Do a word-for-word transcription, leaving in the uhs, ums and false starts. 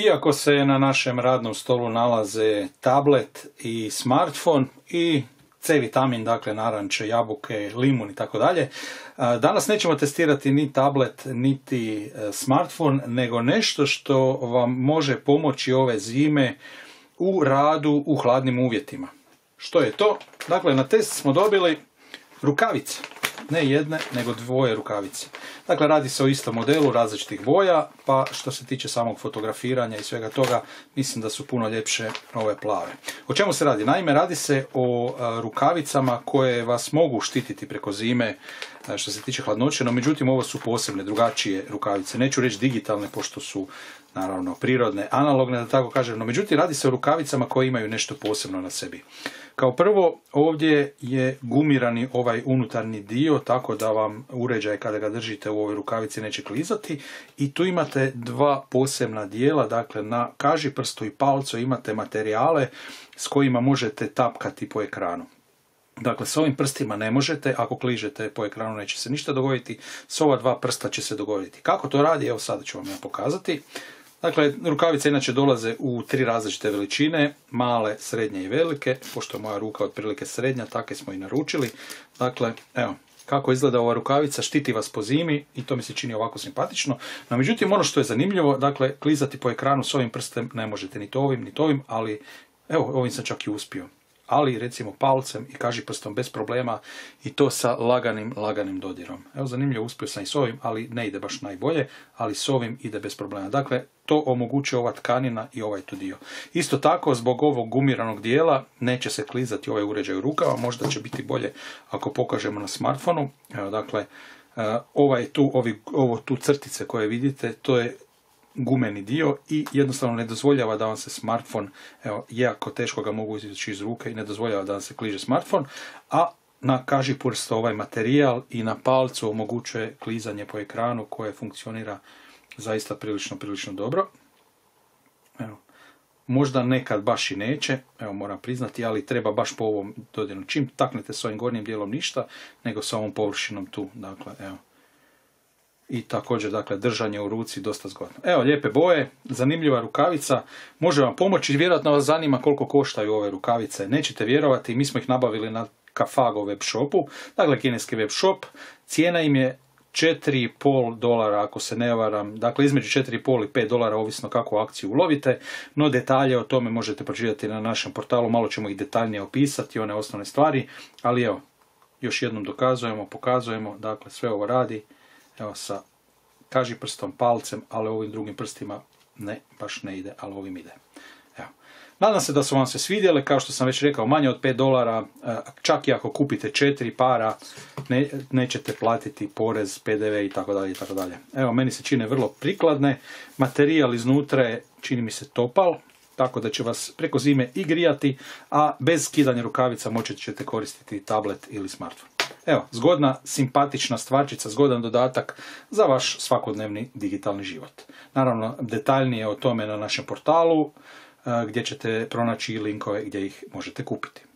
Iako se na našem radnom stolu nalaze tablet i smartphone i C vitamin, dakle naranče, jabuke, limun i tako dalje, danas nećemo testirati ni tablet niti smartphone, nego nešto što vam može pomoći ove zime u radu u hladnim uvjetima. Što je to? Dakle, na test smo dobili rukavice. Ne jedne, nego dvoje rukavice. Dakle, radi se o istom modelu, različitih boja, pa što se tiče samog fotografiranja i svega toga, mislim da su puno ljepše ove plave. O čemu se radi? Naime, radi se o rukavicama koje vas mogu štititi preko zime što se tiče hladnoće, no međutim ovo su posebne, drugačije rukavice. Neću reći digitalne, pošto su naravno prirodne, analogne, da tako kažem, no međutim radi se o rukavicama koje imaju nešto posebno na sebi. Kao prvo, ovdje je gumirani ovaj unutarnji dio, tako da vam uređaj kada ga držite u ovoj rukavici neće klizati. I tu imate dva posebna dijela, dakle na kažiprstu i palcu imate materijale s kojima možete tapkati po ekranu. Dakle, s ovim prstima ne možete, ako kližete po ekranu neće se ništa dogoditi, s ova dva prsta će se dogoditi. Kako to radi? Evo sada ću vam ja pokazati. Dakle, rukavice inače dolaze u tri različite veličine, male, srednje i velike, pošto je moja ruka otprilike srednja, takve smo i naručili. Dakle, evo, kako izgleda ova rukavica, štiti vas po zimi i to mi se čini ovako simpatično. No, međutim, ono što je zanimljivo, dakle, klizati po ekranu s ovim prstem ne možete ni to ovim, ni to ovim, ali evo, ovim sam čak i uspio. Ali recimo palcem i kažiprstom bez problema i to sa laganim, laganim dodirom. Evo zanimljivo, uspio sam i s ovim, ali ne ide baš najbolje, ali s ovim ide bez problema. Dakle, to omogućuje ova tkanina i ovaj tu dio. Isto tako, zbog ovog gumiranog dijela neće se klizati ovaj uređaj u rukava, možda će biti bolje ako pokažemo na smartfonu. Evo, dakle, ovaj tu, ovi, ovo tu crtice koje vidite, to je gumeni dio i jednostavno ne dozvoljava da vam se smartfon, evo, jako teško ga mogu izvući iz ruke i ne dozvoljava da vam se kliže smartfon, a na kažiprstu ovaj materijal i na palcu omogućuje klizanje po ekranu koje funkcionira zaista prilično, prilično dobro. Evo, možda nekad baš i neće, evo moram priznati, ali treba baš po ovom dodiru. Čim taknete s ovim gornjim dijelom ništa, nego sa ovom površinom tu, dakle, evo. I također, dakle, držanje u ruci dosta zgodno. Evo, lijepe boje, zanimljiva rukavica, može vam pomoći, vjerojatno vas zanima koliko koštaju ove rukavice. Nećete vjerovati, mi smo ih nabavili na Cafago web shopu, dakle, kineski web shop, cijena im je četiri i pol dolara, ako se ne varam, dakle, između četiri i pol i pet dolara, ovisno kako akciju ulovite, no detalje o tome možete pročitati na našem portalu, malo ćemo ih detaljnije opisati, one osnovne stvari, ali evo, još jednom dokazujemo, pokazujemo, dakle, sve ovo radi. Evo, sa kažiprstom, palcem, ali ovim drugim prstima ne, baš ne ide, ali ovim ide. Evo. Nadam se da su vam se svidjele, kao što sam već rekao, manje od pet dolara, čak i ako kupite četiri para, ne, nećete platiti porez, P D V i tako dalje i tako dalje. Evo, meni se čine vrlo prikladne, materijal iznutra je, čini mi se, topal, tako da će vas preko zime i grijati, a bez skidanja rukavica moći ćete koristiti tablet ili smartphone. Evo, zgodna, simpatična stvarčica, zgodan dodatak za vaš svakodnevni digitalni život. Naravno, detaljnije o tome na našem portalu, gdje ćete pronaći linkove gdje ih možete kupiti.